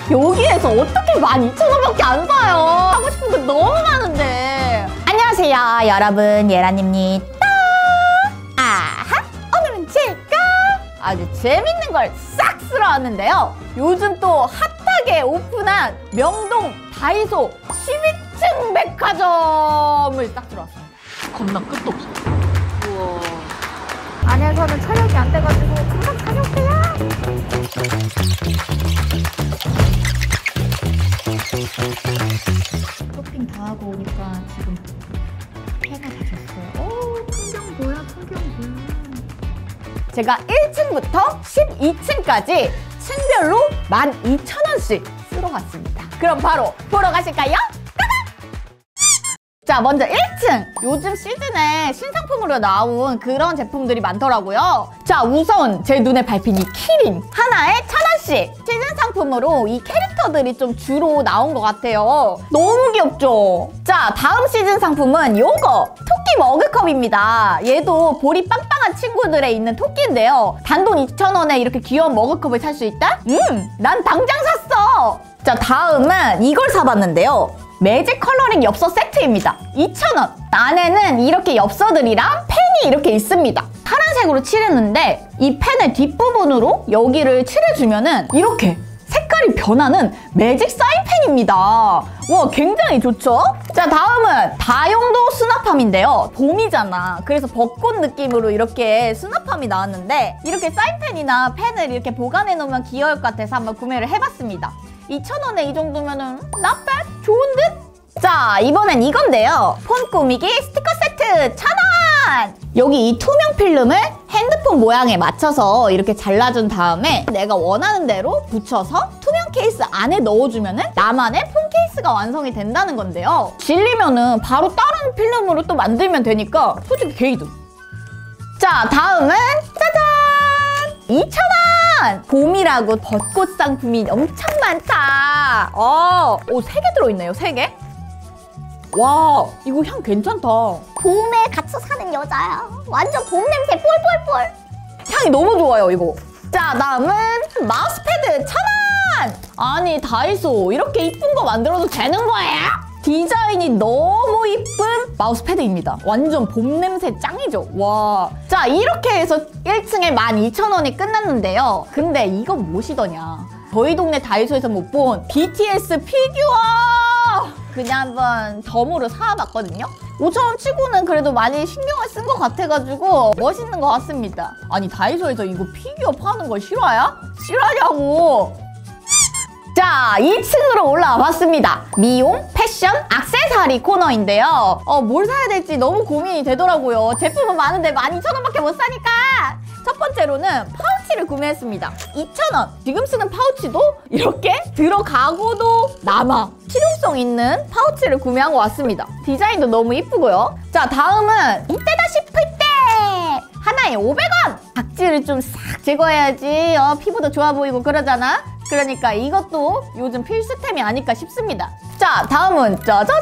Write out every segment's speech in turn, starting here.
여기에서 어떻게 12,000원밖에 안 사요? 하고 싶은 거 너무 많은데. 안녕하세요 여러분, 예라님입니다. 아하, 오늘은 제가 아주 재밌는 걸 싹 쓸어 왔는데요. 요즘 또 핫하게 오픈한 명동 다이소 12층 백화점을 싹 쓸어 왔습니다. 겁나 끝도 없어. 우와. 안에서는 촬영이 안 돼가지고 금방 다녀올게요. 쇼핑 다 하고 오니까 지금 해가 다 졌어요. 오, 풍경 뭐야, 풍경 뭐야. 제가 1층부터 12층까지 층별로 12,000원씩 쓰러 갔습니다. 그럼 바로 보러 가실까요? 자, 먼저 1층! 요즘 시즌에 신상품으로 나온 그런 제품들이 많더라고요. 자, 우선 제 눈에 밟힌 이 키링! 하나에 1,000원씩! 시즌 상품으로 이 캐릭터들이 좀 주로 나온 것 같아요. 너무 귀엽죠? 자, 다음 시즌 상품은 요거! 토끼 머그컵입니다. 얘도 볼이 빵빵한 친구들에 있는 토끼인데요. 단돈 2,000원에 이렇게 귀여운 머그컵을 살 수 있다? 난 당장 샀어! 자, 다음은 이걸 사봤는데요. 매직 컬러링 엽서 세트입니다. 2,000원. 안에는 이렇게 엽서들이랑 펜이 이렇게 있습니다. 파란색으로 칠했는데 이 펜의 뒷부분으로 여기를 칠해주면은 이렇게 색깔이 변하는 매직 사인펜입니다. 와, 굉장히 좋죠? 자, 다음은 다용도 수납함인데요. 봄이잖아. 그래서 벚꽃 느낌으로 이렇게 수납함이 나왔는데 이렇게 사인펜이나 펜을 이렇게 보관해 놓으면 귀여울 것 같아서 한번 구매를 해봤습니다. 2,000원에 이 정도면은 not bad? 좋은 듯? 자, 이번엔 이건데요. 폰 꾸미기 스티커 세트 1,000원! 여기 이 투명 필름을 핸드폰 모양에 맞춰서 이렇게 잘라준 다음에 내가 원하는 대로 붙여서 투명 케이스 안에 넣어주면은 나만의 폰 케이스가 완성이 된다는 건데요. 질리면은 바로 다른 필름으로 또 만들면 되니까 솔직히 개이득. 자, 다음은 짜잔! 2,000원! 봄이라고 벚꽃 상품이 엄청 많다. 오, 3개 들어있네요, 3개. 와, 이거 향 괜찮다. 봄에 갇혀 사는 여자야. 완전 봄 냄새 폴폴폴. 향이 너무 좋아요, 이거. 자, 다음은 마우스패드 1,000원! 아니, 다이소 이렇게 이쁜 거 만들어도 되는 거예요? 디자인이 너무 이쁜 마우스패드입니다. 완전 봄 냄새 짱이죠? 와. 자, 이렇게 해서 1층에 12,000원이 끝났는데요. 근데 이건 무엇이더냐? 저희 동네 다이소에서 못 본 BTS 피규어! 그냥 한번 덤으로 사와봤거든요? 5,000원 치고는 그래도 많이 신경을 쓴 것 같아가지고 멋있는 것 같습니다. 아니, 다이소에서 이거 피규어 파는 걸 실화야? 실화냐고! 자, 2층으로 올라와 봤습니다. 미용, 패션, 액세서리 코너인데요. 뭘 사야 될지 너무 고민이 되더라고요. 제품은 많은데 12,000원밖에 못 사니까! 첫 번째로는 파우치를 구매했습니다. 2,000원. 지금 쓰는 파우치도 이렇게 들어가고도 남아. 실용성 있는 파우치를 구매한 것 같습니다. 디자인도 너무 이쁘고요. 자, 다음은 이때다 싶을 때! 하나에 500원! 각질을 좀 싹 제거해야지 피부도 좋아 보이고 그러잖아? 그러니까 이것도 요즘 필수템이 아닐까 싶습니다. 자, 다음은 짜자잔!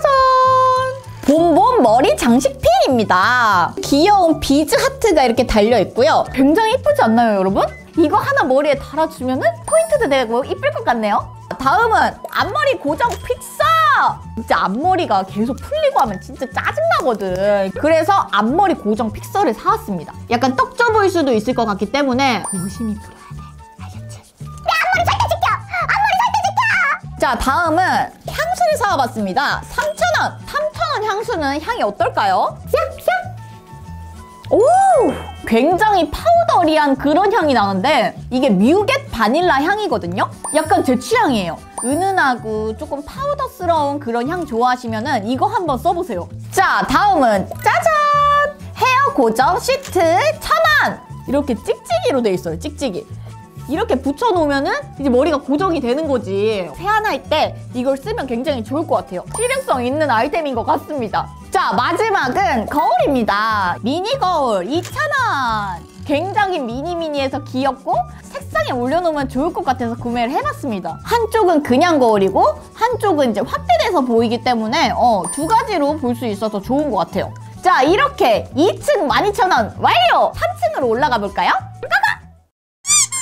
봄봄 머리 장식핀입니다. 귀여운 비즈 하트가 이렇게 달려있고요. 굉장히 이쁘지 않나요, 여러분? 이거 하나 머리에 달아주면 포인트도 되고 이쁠 것 같네요. 다음은 앞머리 고정 픽서! 진짜 앞머리가 계속 풀리고 하면 진짜 짜증나거든. 그래서 앞머리 고정 픽서를 사왔습니다. 약간 떡져 보일 수도 있을 것 같기 때문에 조심히 풀어야 돼. 알겠지? 내 앞머리 절대 지켜! 앞머리 절대 지켜! 자, 다음은 향수를 사와봤습니다. 3,000원! 3,000원 향수는 향이 어떨까요? 샥샥! 오! 굉장히 파우더리한 그런 향이 나는데 이게 뮤겟 바닐라 향이거든요? 약간 제 취향이에요. 은은하고 조금 파우더스러운 그런 향 좋아하시면은 이거 한번 써보세요. 자, 다음은 짜잔! 헤어 고정 시트 1,000원! 이렇게 찍찍이로 돼 있어요, 찍찍이. 이렇게 붙여놓으면은 이제 머리가 고정이 되는 거지. 세안할 때 이걸 쓰면 굉장히 좋을 것 같아요. 실용성 있는 아이템인 것 같습니다. 자, 마지막은 거울입니다. 미니 거울 2,000원! 굉장히 미니미니해서 귀엽고 색상에 올려놓으면 좋을 것 같아서 구매를 해봤습니다. 한쪽은 그냥 거울이고 한쪽은 이제 확대돼서 보이기 때문에 두 가지로 볼 수 있어서 좋은 것 같아요. 자, 이렇게 2층 12,000원 완료! 3층으로 올라가 볼까요?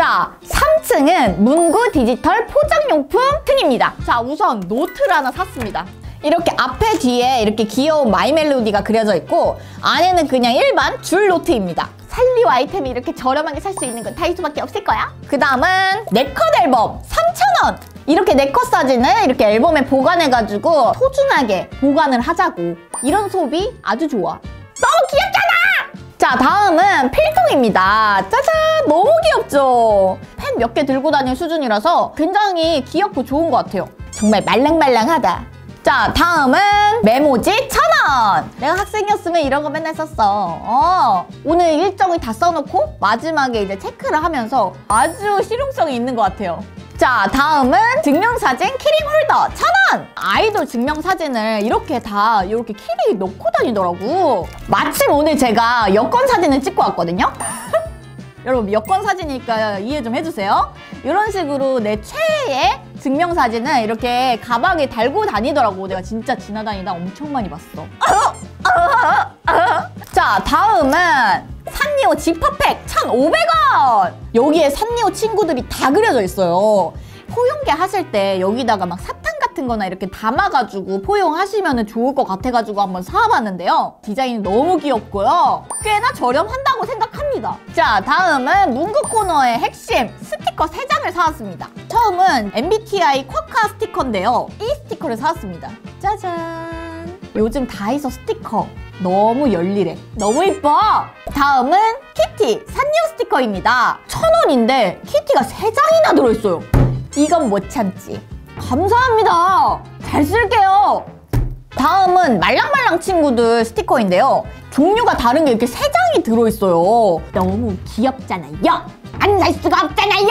자, 3층은 문구 디지털 포장용품 층입니다. 자, 우선 노트를 하나 샀습니다. 이렇게 앞에 뒤에 이렇게 귀여운 마이 멜로디가 그려져 있고 안에는 그냥 일반 줄 노트입니다. 살리오 아이템이 이렇게 저렴하게 살 수 있는 건 다이소밖에 없을 거야. 그 다음은 네컷 앨범 3,000원. 이렇게 네컷 사진을 이렇게 앨범에 보관해가지고 소중하게 보관을 하자고. 이런 소비 아주 좋아. 너무 귀엽잖아! 자, 다음은 필통입니다. 짜잔! 너무 귀엽죠? 펜 몇 개 들고 다닐 수준이라서 굉장히 귀엽고 좋은 것 같아요. 정말 말랑말랑하다. 자, 다음은 메모지 1,000원. 내가 학생이었으면 이런 거 맨날 썼어. 오늘 일정을 다 써놓고 마지막에 이제 체크를 하면서 아주 실용성이 있는 것 같아요. 자, 다음은 증명사진 키링 홀더 1,000원. 아이돌 증명사진을 이렇게 다 이렇게 키링 넣고 다니더라고. 마침 오늘 제가 여권 사진을 찍고 왔거든요. 여러분, 여권 사진이니까 이해 좀 해주세요. 이런 식으로 내 최애의 증명사진을 이렇게 가방에 달고 다니더라고. 내가 진짜 지나다니다 엄청 많이 봤어. 자, 다음은 산리오 지퍼팩 1,500원. 여기에 산리오 친구들이 다 그려져 있어요. 포용계 하실 때 여기다가 막 사탕 같은 거나 이렇게 담아가지고 포용하시면 좋을 것 같아가지고 한번 사와봤는데요. 디자인이 너무 귀엽고요. 꽤나 저렴한다고 생각합니다. 자, 다음은 문구 코너의 핵심 스티커 3장을 사왔습니다. 처음은 MBTI 쿼카 스티커인데요. 이 스티커를 사왔습니다. 짜잔! 요즘 다이소 스티커 너무 열일해. 너무 이뻐! 다음은 키티 산리오 스티커입니다. 1,000원인데 키티가 3장이나 들어있어요. 이건 못 참지. 감사합니다. 잘 쓸게요. 다음은 말랑말랑 친구들 스티커인데요. 종류가 다른 게 이렇게 3장이 들어있어요. 너무 귀엽잖아요. 안 살 수가 없잖아요.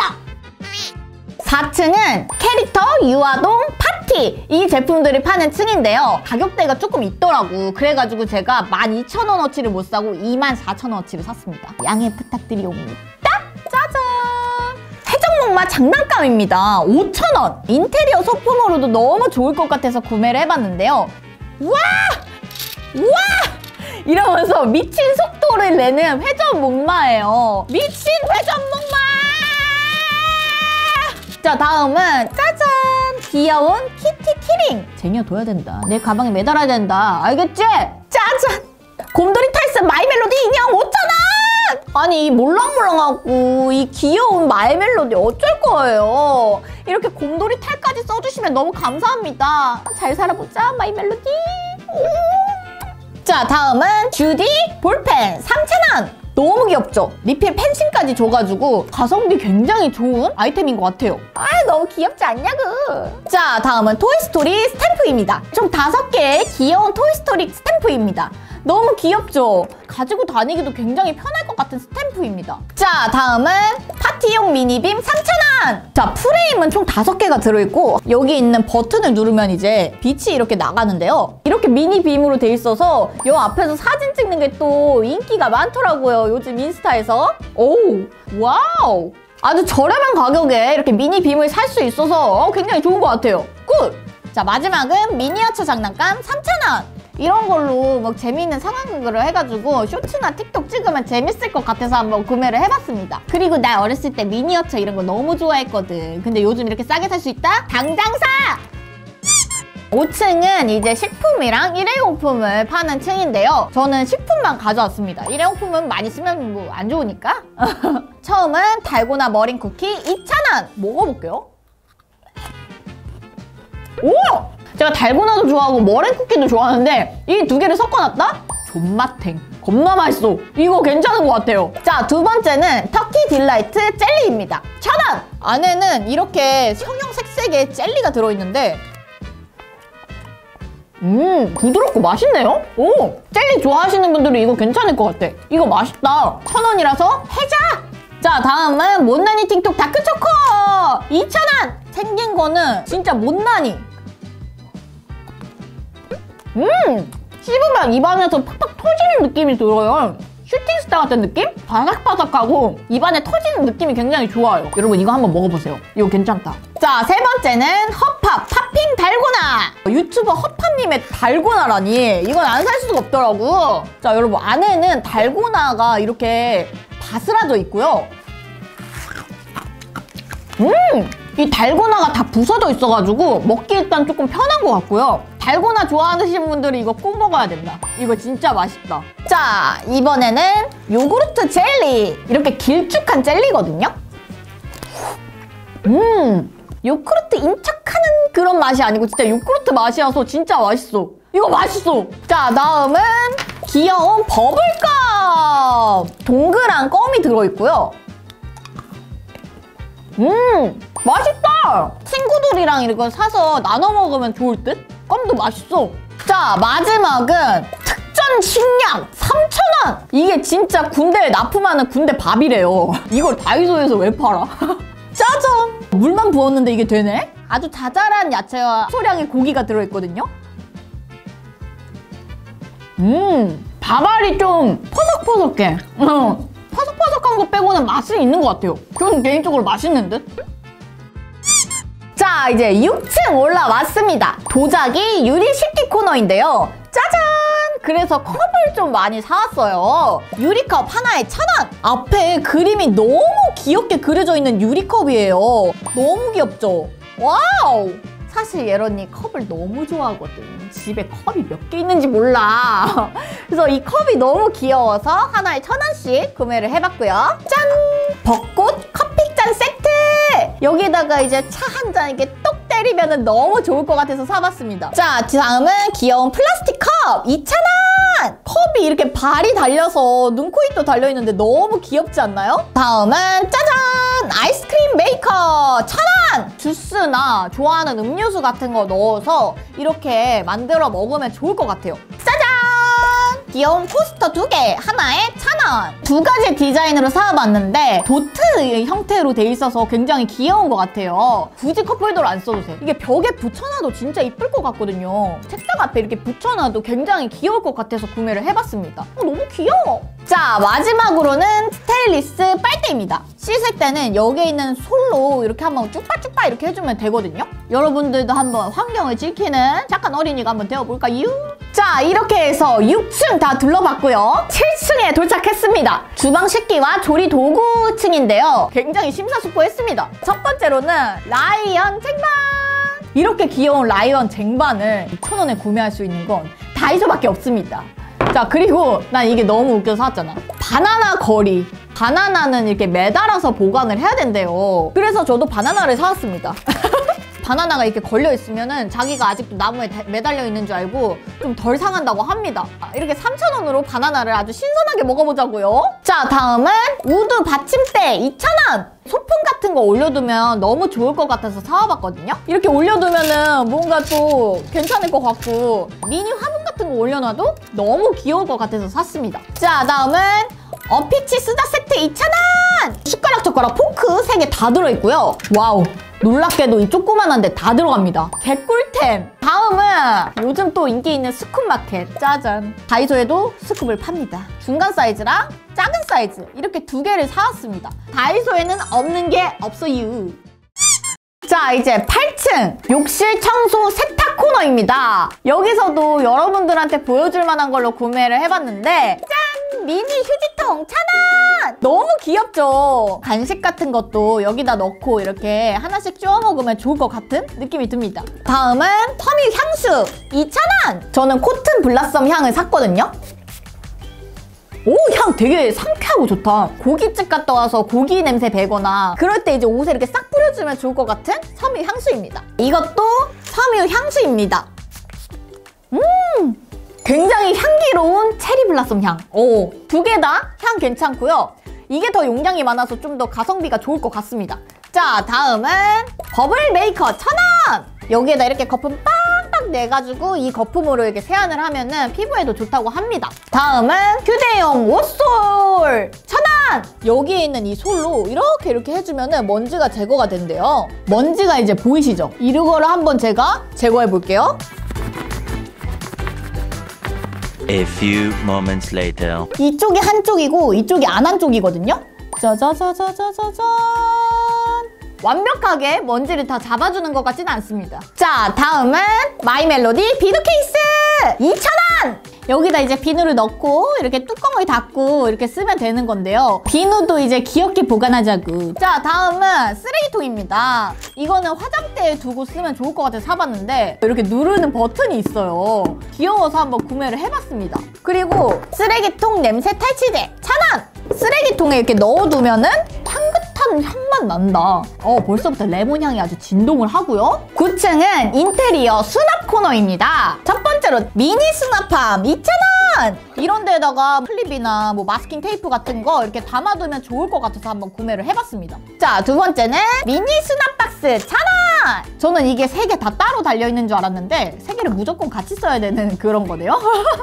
4층은 캐릭터 유아동 파티. 이 제품들을 파는 층인데요. 가격대가 조금 있더라고. 그래가지고 제가 12,000원어치를 못 사고 24,000원어치를 샀습니다. 양해 부탁드리옵니다. 짜잔! 해적목마 장난감입니다. 5,000원! 인테리어 소품으로도 너무 좋을 것 같아서 구매를 해봤는데요. 우와! 우와! 이러면서 미친 속도를 내는 회전목마예요. 미친 회전목마! 자, 다음은 짜잔! 귀여운 키티 키링! 쟁여둬야 된다. 내 가방에 매달아야 된다. 알겠지? 짜잔! 곰돌이 탈슨 마이 멜로디 인형 5,000원! 아니, 이 몰랑몰랑하고 이 귀여운 마이 멜로디 어쩔 거예요? 이렇게 곰돌이 탈까지 써주시면 너무 감사합니다. 잘 살아보자, 마이 멜로디. 자, 다음은 주디 볼펜 3,000원! 너무 귀엽죠? 리필 펜싱까지 줘가지고 가성비 굉장히 좋은 아이템인 것 같아요. 아, 너무 귀엽지 않냐고. 자, 다음은 토이스토리 스탬프입니다. 총 5개의 귀여운 토이스토리 스탬프입니다. 너무 귀엽죠? 가지고 다니기도 굉장히 편할 것 같은 스탬프입니다. 자, 다음은 파티용 미니빔 3,000원! 자, 프레임은 총 5개가 들어있고 여기 있는 버튼을 누르면 이제 빛이 이렇게 나가는데요. 이렇게 미니빔으로 돼 있어서 요 앞에서 사진 찍는 게 또 인기가 많더라고요. 요즘 인스타에서. 오, 와우! 아주 저렴한 가격에 이렇게 미니빔을 살 수 있어서 굉장히 좋은 것 같아요. 굿! 자, 마지막은 미니어처 장난감 3,000원! 이런 걸로 막 재미있는 상황극을 해가지고 쇼츠나 틱톡 찍으면 재밌을 것 같아서 한번 구매를 해봤습니다. 그리고 나 어렸을 때 미니어처 이런 거 너무 좋아했거든. 근데 요즘 이렇게 싸게 살 수 있다? 당장 사! 5층은 이제 식품이랑 일회용품을 파는 층인데요. 저는 식품만 가져왔습니다. 일회용품은 많이 쓰면 뭐 안 좋으니까. 처음은 달고나 머린 쿠키 2,000원! 먹어볼게요. 오! 제가 달고나도 좋아하고 머랭 쿠키도 좋아하는데 이 2개를 섞어놨다? 존맛탱. 겁나 맛있어. 이거 괜찮은 것 같아요. 자, 2번째는 터키 딜라이트 젤리입니다. 1,000원! 안에는 이렇게 형형색색의 젤리가 들어있는데 부드럽고 맛있네요? 오! 젤리 좋아하시는 분들은 이거 괜찮을 것 같아. 이거 맛있다. 1,000원이라서 해자! 자, 다음은 못난이 틱톡 다크초코! 2,000원! 생긴 거는 진짜 못난이. 씹으면 입안에서 팍팍 터지는 느낌이 들어요. 슈팅스타 같은 느낌? 바삭바삭하고 입안에 터지는 느낌이 굉장히 좋아요. 여러분, 이거 한번 먹어보세요. 이거 괜찮다. 자, 3번째는 허팝 팝핑 달고나. 유튜버 허팝님의 달고나라니. 이건 안 살 수가 없더라고. 자, 여러분, 안에는 달고나가 이렇게 바스라져 있고요. 이 달고나가 다 부서져 있어가지고 먹기 일단 조금 편한 것 같고요. 달고나 좋아하시는 분들은 이거 꼭 먹어야 된다. 이거 진짜 맛있다. 자, 이번에는 요구르트 젤리. 이렇게 길쭉한 젤리거든요. 요구르트 인척하는 그런 맛이 아니고 진짜 요구르트 맛이어서 진짜 맛있어. 이거 맛있어. 자, 다음은 귀여운 버블껌. 동그란 껌이 들어있고요. 맛있다. 친구들이랑 이거 사서 나눠 먹으면 좋을 듯? 껌도 맛있어. 자, 마지막은 특전 식량 3,000원. 이게 진짜 군대에 납품하는 군대 밥이래요. 이걸 다이소에서 왜 팔아? 짜잔! 물만 부었는데 이게 되네? 아주 자잘한 야채와 소량의 고기가 들어있거든요. 밥알이 좀 퍼석퍼석해. 퍼석퍼석한 거 빼고는 맛은 있는 것 같아요. 저는 개인적으로 맛있는 듯? 자, 이제 6층 올라왔습니다. 도자기 유리 식기 코너인데요. 짜잔! 그래서 컵을 좀 많이 사왔어요. 유리컵 하나에 1,000원! 앞에 그림이 너무 귀엽게 그려져 있는 유리컵이에요. 너무 귀엽죠? 와우! 사실 예런이 컵을 너무 좋아하거든. 집에 컵이 몇 개 있는지 몰라. 그래서 이 컵이 너무 귀여워서 하나에 1,000원씩 구매를 해봤고요. 짠! 벚꽃 커피잔 세트! 여기다가 이제 차 한 잔 이렇게 똑 때리면 너무 좋을 것 같아서 사봤습니다. 자, 다음은 귀여운 플라스틱 컵 2,000원! 컵이 이렇게 발이 달려서 눈, 코, 입도 달려있는데 너무 귀엽지 않나요? 다음은 짜잔! 아이스크림 메이커 1,000원! 주스나 좋아하는 음료수 같은 거 넣어서 이렇게 만들어 먹으면 좋을 것 같아요. 짜잔! 귀여운 포스터 2개, 하나에 1,000원. 2가지 디자인으로 사와봤는데 도트 형태로 돼 있어서 굉장히 귀여운 것 같아요. 굳이 컵홀더를 안 써도 돼. 이게 벽에 붙여놔도 진짜 이쁠 것 같거든요. 책상 앞에 이렇게 붙여놔도 굉장히 귀여울 것 같아서 구매를 해봤습니다. 너무 귀여워. 자, 마지막으로는 스테인리스 빨대입니다. 씻을 때는 여기에 있는 솔로 이렇게 한번 쭉빠쭉빠 이렇게 해주면 되거든요. 여러분들도 한번 환경을 지키는 착한 어린이가 한번 되어볼까요? 자, 이렇게 해서 6층 다 둘러봤고요. 7층에 도착했습니다. 주방 식기와 조리 도구층인데요. 굉장히 심사숙고했습니다. 첫 번째로는 라이언 쟁반! 이렇게 귀여운 라이언 쟁반을 2,000원에 구매할 수 있는 건 다이소밖에 없습니다. 자, 그리고 난 이게 너무 웃겨서 사왔잖아. 바나나 거리. 바나나는 이렇게 매달아서 보관을 해야 된대요. 그래서 저도 바나나를 사왔습니다. 바나나가 이렇게 걸려있으면은 자기가 아직도 나무에 매달려 있는 줄 알고 좀 덜 상한다고 합니다. 이렇게 3,000원으로 바나나를 아주 신선하게 먹어보자고요. 자, 다음은 우드 받침대 2,000원! 소품 같은 거 올려두면 너무 좋을 것 같아서 사와봤거든요. 이렇게 올려두면은 뭔가 또 괜찮을 것 같고 미니 화분 같은 거 올려놔도 너무 귀여울 것 같아서 샀습니다. 자, 다음은 어피치 수다 세트 2,000원! 숟가락, 젓가락, 포크 3개 다 들어있고요. 와우! 놀랍게도 이 조그만한데 다 들어갑니다. 개꿀템! 다음은 요즘 또 인기 있는 스쿱 마켓. 짜잔! 다이소에도 스쿱을 팝니다. 중간 사이즈랑 작은 사이즈 이렇게 2개를 사왔습니다. 다이소에는 없는 게 없어요. 자, 이제 8층 욕실 청소 세탁 코너입니다. 여기서도 여러분들한테 보여줄 만한 걸로 구매를 해봤는데 짠! 미니 휴지통 1,000원! 너무 귀엽죠? 간식 같은 것도 여기다 넣고 이렇게 하나씩 쪼아 먹으면 좋을 것 같은 느낌이 듭니다. 다음은 터미 향수 2,000원! 저는 코튼 블라썸 향을 샀거든요. 오, 향 되게 상쾌하고 좋다. 고깃집 갔다 와서 고기 냄새 배거나 그럴 때 이제 옷에 이렇게 싹 뿌려주면 좋을 것 같은 섬유 향수입니다. 이것도 섬유 향수입니다. 굉장히 향기로운 체리 블라썸 향. 오, 2개 다 향 괜찮고요. 이게 더 용량이 많아서 좀 더 가성비가 좋을 것 같습니다. 자, 다음은 버블 메이커 1,000원! 여기에다 이렇게 거품 빵빵 내가지고 이 거품으로 이렇게 세안을 하면은 피부에도 좋다고 합니다. 다음은 휴대용 옷솔 1,000원! 여기에 있는 이 솔로 이렇게 해주면은 먼지가 제거가 된대요. 먼지가 이제 보이시죠? 이거를 한번 제가 제거해 볼게요. A few moments later. 이쪽이 한쪽이고 이쪽이 안 한쪽이거든요? 짜자자자자자잔! 완벽하게 먼지를 다 잡아주는 것 같지는 않습니다. 자, 다음은 마이멜로디 비누 케이스 2,000원! 여기다 이제 비누를 넣고 이렇게 뚜껑을 닫고 이렇게 쓰면 되는 건데요. 비누도 이제 귀엽게 보관하자고. 자, 다음은 쓰레기통입니다. 이거는 화장대에 두고 쓰면 좋을 것 같아서 사봤는데 이렇게 누르는 버튼이 있어요. 귀여워서 한번 구매를 해봤습니다. 그리고 쓰레기통 냄새 탈취제 1,000원! 쓰레기통에 이렇게 넣어두면은 향긋한 향만 난다. 벌써부터 레몬 향이 아주 진동을 하고요. 9층은 인테리어 수납 코너입니다. 첫 번째로 미니 수납함 2,000원! 이런 데다가 클립이나 뭐 마스킹 테이프 같은 거 이렇게 담아두면 좋을 것 같아서 한번 구매를 해봤습니다. 자, 두 번째는 미니 수납 박스 1,000원! 저는 이게 3개 다 따로 달려있는 줄 알았는데 3개를 무조건 같이 써야 되는 그런 거네요.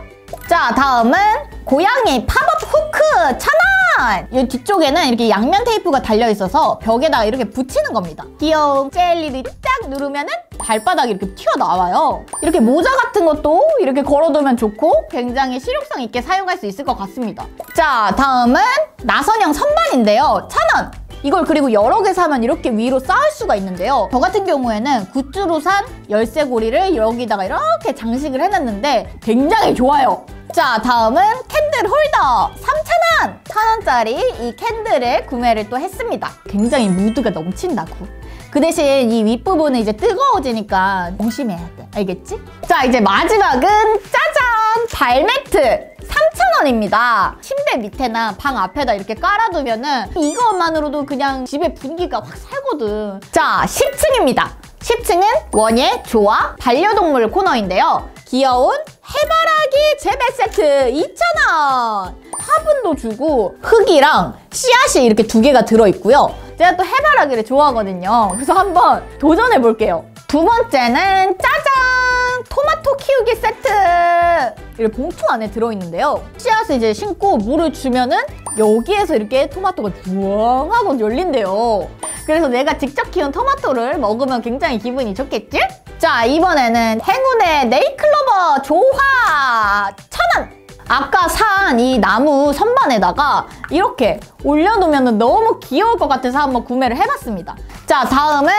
자, 다음은 고양이 팝업 후크 1,000원! 이 뒤쪽에는 이렇게 양면 테이프가 달려있어서 벽에다가 이렇게 붙이는 겁니다. 귀여운 젤리를 딱 누르면은 발바닥이 이렇게 튀어나와요. 이렇게 모자 같은 것도 이렇게 걸어두면 좋고 굉장히 실용성 있게 사용할 수 있을 것 같습니다. 자, 다음은 나선형 선반인데요. 1,000원! 이걸 그리고 여러 개 사면 이렇게 위로 쌓을 수가 있는데요. 저 같은 경우에는 굿즈로 산 열쇠고리를 여기다가 이렇게 장식을 해놨는데 굉장히 좋아요. 자, 다음은 캔들 홀더 3,000원! 1,000원짜리 이 캔들을 구매를 또 했습니다. 굉장히 무드가 넘친다고. 그 대신 이 윗부분은 이제 뜨거워지니까 조심해야 돼. 알겠지? 자, 이제 마지막은 짜잔! 발매트! 3,000원입니다. 침대 밑에나 방 앞에다 이렇게 깔아두면은 이것만으로도 그냥 집에 분위기가 확 살거든. 자, 10층입니다. 10층은 원예, 조아, 반려동물 코너인데요. 귀여운 해바라기 재배 세트 2,000원! 화분도 주고 흙이랑 씨앗이 이렇게 2개가 들어있고요. 제가 또 해바라기를 좋아하거든요. 그래서 한번 도전해볼게요. 두 번째는 짜잔! 토마토 키우기 세트! 이렇게 봉투 안에 들어있는데요. 씨앗을 이제 심고 물을 주면은 여기에서 이렇게 토마토가 주렁 하고 열린대요. 그래서 내가 직접 키운 토마토를 먹으면 굉장히 기분이 좋겠지? 자, 이번에는 행운의 네일클로버 조화 1,000원! 아까 산 이 나무 선반에다가 이렇게 올려놓으면 너무 귀여울 것 같아서 한번 구매를 해봤습니다. 자, 다음은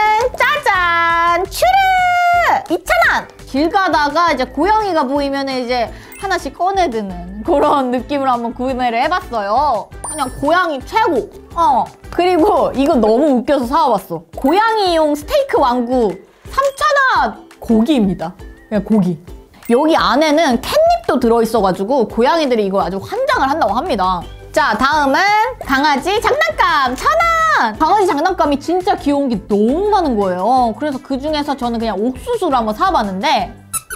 짜잔! 추르! 2,000원! 길 가다가 이제 고양이가 보이면 이제 하나씩 꺼내드는 그런 느낌으로 한번 구매를 해봤어요. 그냥 고양이 최고! 그리고 이거 너무 웃겨서 사와봤어. 고양이용 스테이크 왕구 3,000원! 고기입니다. 그냥 고기. 여기 안에는 캣닙도 들어있어가지고 고양이들이 이거 아주 환장을 한다고 합니다. 자, 다음은 강아지 장난감 1,000원! 강아지 장난감이 진짜 귀여운 게 너무 많은 거예요. 그래서 그 중에서 저는 그냥 옥수수를 한번 사봤는데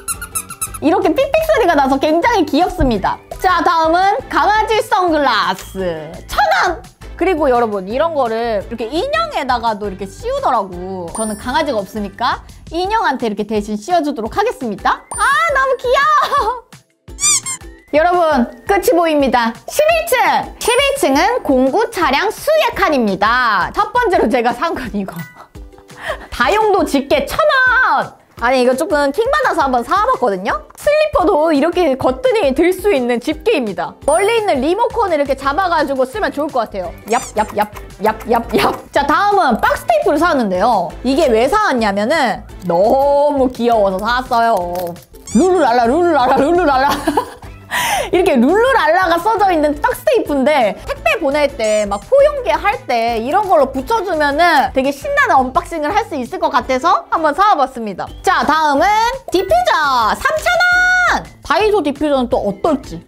이렇게 삑삑 소리가 나서 굉장히 귀엽습니다. 자, 다음은 강아지 선글라스 1,000원! 그리고 여러분 이런 거를 이렇게 인형에다가도 이렇게 씌우더라고. 저는 강아지가 없으니까 인형한테 이렇게 대신 씌워주도록 하겠습니다. 아, 너무 귀여워! 여러분, 끝이 보입니다. 11층! 11층은 공구 차량 수의 칸입니다. 첫 번째로 제가 산 건 이거. 다용도 집게 1,000원! 아니, 이거 조금 킹받아서 한번 사와봤거든요? 슬리퍼도 이렇게 거뜬히 들 수 있는 집게입니다. 멀리 있는 리모컨을 이렇게 잡아가지고 쓰면 좋을 것 같아요. 얍. 자, 다음은 박스 테이프를 사왔는데요. 이게 왜 사왔냐면은 너무 귀여워서 사왔어요. 룰루랄라. 이렇게 룰루랄라가 써져 있는 박스 테이프인데 택배 보낼 때 막 포용기 할 때 이런 걸로 붙여주면은 되게 신나는 언박싱을 할 수 있을 것 같아서 한번 사와봤습니다. 자, 다음은 디퓨저 3,000원! 다이소 디퓨저는 또 어떨지.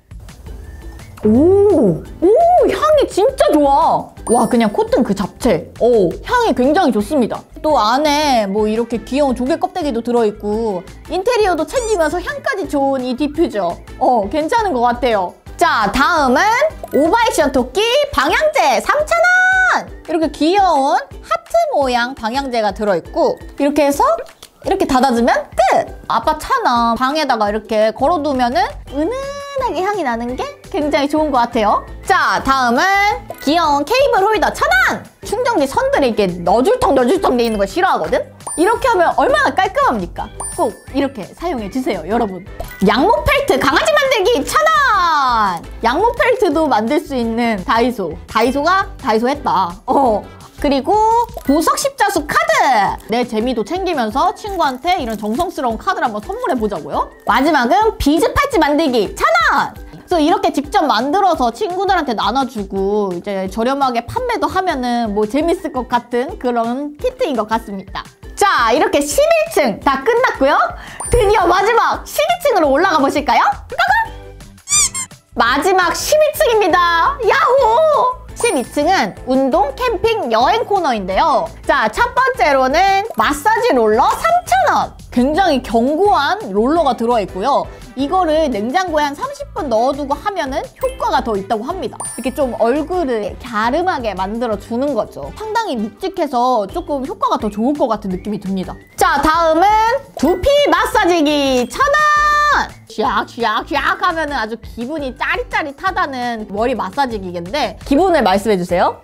오, 향이 진짜 좋아. 와, 그냥 코튼 그 자체. 향이 굉장히 좋습니다. 또 안에 뭐 이렇게 귀여운 조개 껍데기도 들어있고 인테리어도 챙기면서 향까지 좋은 이 디퓨저. 괜찮은 것 같아요. 자, 다음은 오바액션 토끼 방향제 3,000원! 이렇게 귀여운 하트 모양 방향제가 들어있고 이렇게 해서 이렇게 닫아주면 끝! 아빠 차나 방에다가 이렇게 걸어두면은 은은하게 향이 나는 게 굉장히 좋은 것 같아요. 자, 다음은 귀여운 케이블 홀더 1,000원! 충전기 선들이 이렇게 너줄텅 돼 있는 거 싫어하거든? 이렇게 하면 얼마나 깔끔합니까? 꼭 이렇게 사용해주세요, 여러분. 양모 펠트 강아지 만들기 1,000원! 양모 펠트도 만들 수 있는 다이소. 다이소가 다이소 했다. 그리고 보석 십자수 카드! 내 재미도 챙기면서 친구한테 이런 정성스러운 카드를 한번 선물해보자고요. 마지막은 비즈 팔찌 만들기 1,000원! 그래서 이렇게 직접 만들어서 친구들한테 나눠주고 이제 저렴하게 판매도 하면은 뭐 재밌을 것 같은 그런 키트인 것 같습니다. 자, 이렇게 11층 다 끝났고요. 드디어 마지막 12층으로 올라가 보실까요? 고고! 마지막 12층입니다. 야호! 12층은 운동, 캠핑, 여행 코너인데요. 자, 첫 번째로는 마사지 롤러 3,000원. 굉장히 견고한 롤러가 들어있고요. 이거를 냉장고에 한 30분 넣어두고 하면은 효과가 더 있다고 합니다. 이렇게 좀 얼굴을 갸름하게 만들어주는 거죠. 상당히 묵직해서 조금 효과가 더 좋을 것 같은 느낌이 듭니다. 자, 다음은 두피 마사지기 1,000원! 샥샥샥 하면은 아주 기분이 짜릿짜릿하다는 머리 마사지기인데 기분을 말씀해주세요.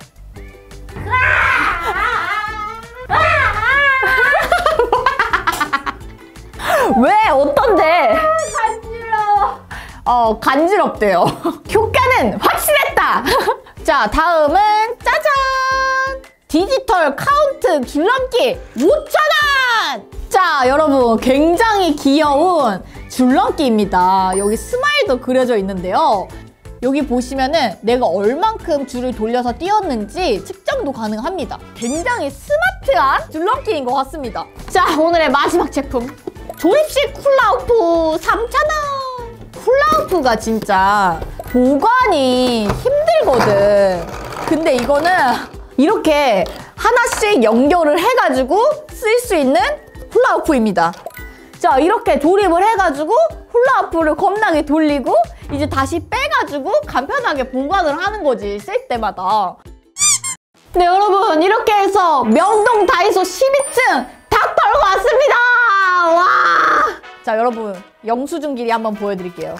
왜? 어떤데? 간지러워. 간지럽대요. 효과는 확실했다. 자, 다음은 짜잔! 디지털 카운트 줄넘기 5,000원! 자, 여러분 굉장히 귀여운 줄넘기입니다. 여기 스마일도 그려져 있는데요. 여기 보시면은 내가 얼만큼 줄을 돌려서 뛰었는지 측정도 가능합니다. 굉장히 스마트한 줄넘기인 것 같습니다. 자, 오늘의 마지막 제품. 조립식 훌라후프 3,000원! 훌라후프가 진짜 보관이 힘들거든. 근데 이거는 이렇게 하나씩 연결을 해가지고 쓸 수 있는 훌라후프입니다. 자, 이렇게 조립을 해가지고 훌라후프를 겁나게 돌리고 이제 다시 빼가지고 간편하게 보관을 하는 거지, 쓸 때마다. 네, 여러분 이렇게 해서 명동 다이소 12층 다 털고 왔습니다. 와! 자, 여러분 영수증 길이 한번 보여드릴게요.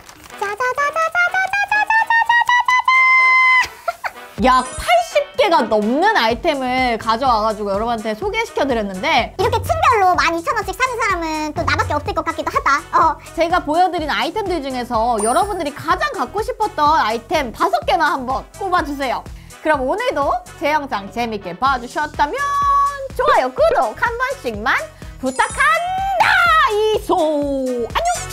약 80개가 넘는 아이템을 가져와가지고 여러분한테 소개시켜드렸는데 이렇게 층별로 12,000원씩 사는 사람은 또 나밖에 없을 것 같기도 하다. 제가 보여드린 아이템들 중에서 여러분들이 가장 갖고 싶었던 아이템 5개만 한번 꼽아주세요. 그럼 오늘도 제 영상 재밌게 봐주셨다면 좋아요, 구독 한 번씩만 부탁한다! 이소! 안녕!